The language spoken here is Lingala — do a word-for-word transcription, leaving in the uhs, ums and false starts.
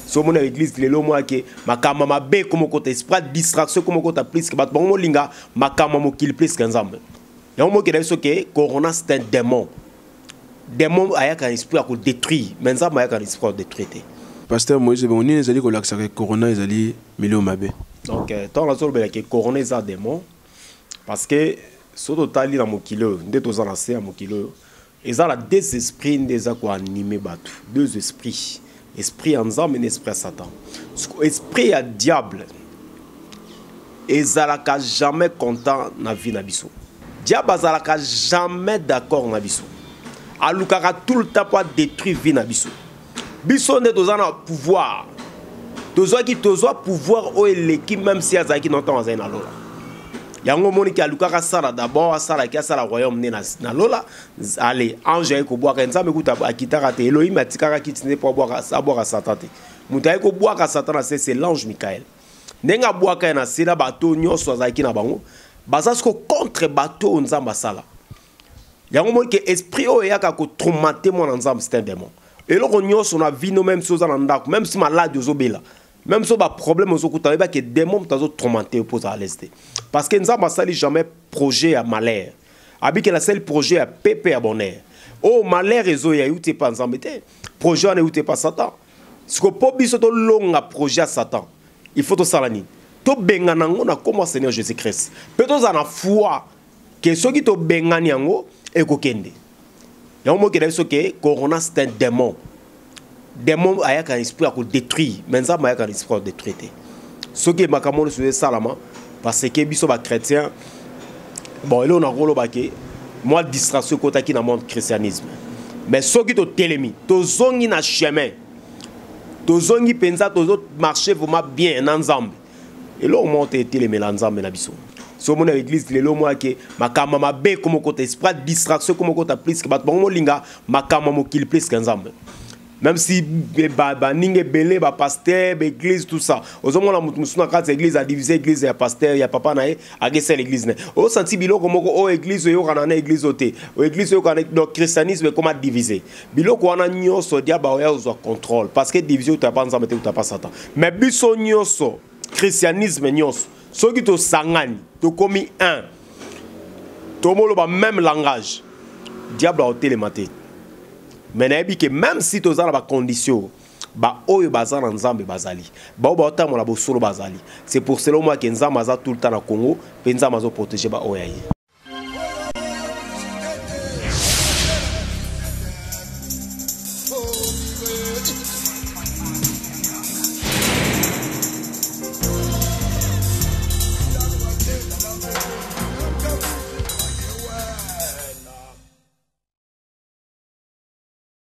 so mon église lelo moi que makama mabe comme côté esprit distraction comme côté plus que bat bon linga makama mo kill plus que nzambe ya mo ke daso que corona c'est un démon démon aya ka esprit à détruire mais nzambe aya ka esprit à détruire. Pasteur Moïse bon ni ezali ko laksa que corona ezali milio mabe donc tant la sol que corona est un démon parce que surtout tali na mokilo nde tozana se ya mokilo ils ont la deux esprits des quoi animer batu deux esprits esprit ensemble et esprit Satan esprit à diable ezalaka jamais content na vie na biso diable azalaka jamais d'accord na biso alukaka tout le temps pour détruire vie na biso biso nde tozana pouvoir tozoa ki tozoa pouvoir o eleki même si azaki nonton azai na lola yango moni ki alukaka sala d'abord sala ki sala royaume ne na lola allez ange ko boaka nzambe kuta akitaka te Elohim atikaka kitine po boaka saboka Satan te mutai ko boaka Satan c'est l'ange Michael nenga boaka na sila bato nyoso azaki na bango bazasko contre bato nzamba sala yango moni ki esprit o yaka ko traumater mon nzamba c'est un démon et le nyoso na vie no même chose na ndako même si malade ozobela même si on a problème aux autres, il y a des démons qui sont traumatisés pour à l'est. Parce que nous n'avons jamais projet à malheur. Avec le seul projet à pépé à bonheur. Oh malheur et zo ya youte pas ensemble. Projet ne youte pas Satan. Ce que pour biso to long projet à Satan. Il faut to salani. To benganango na comme Seigneur Jésus Christ. Peut-être en foi que ceux qui to bengani yango et kokende. Ya mo ke daso ke corona c'est un démon. Démon aya ka esprit à détruire mais ça aya ka esprit à détruire ce qui makamon sur salama parce que biso ba chrétien bon là on a rolo baké moi distraction kota ki na monde christianisme mais ce qui to telemi to zongi na chemin to zongi penza to autres marcher vraiment bien ensemble et là on monte telemi ensemble na biso so mon église lelo moi que makama mabe comme côté esprit distraction comme côté plus que bat bon linga makama mo kill plus qu'ensemble. Même si ba ninge belé ba pasteur ba église tout ça ozo mona mutu musuna kati église a diviser église ya pasteur ya papa na ye agese l'église ne o senti biloko moko o église yo kana na église oté o église yo kana do christianisme comment diviser biloko wana nyoso dia ba ya ozo contrôle parce que division tu pas nzambe te tu pas Satan mais biso nyoso christianisme nyoso soki to sangani to komi un to molo ba même langage diable a ôté les matés. Mais même si tu as des conditions, c'est pour cela que nous avons tout le temps au Congo, et nous avons protégé les gens. Oh,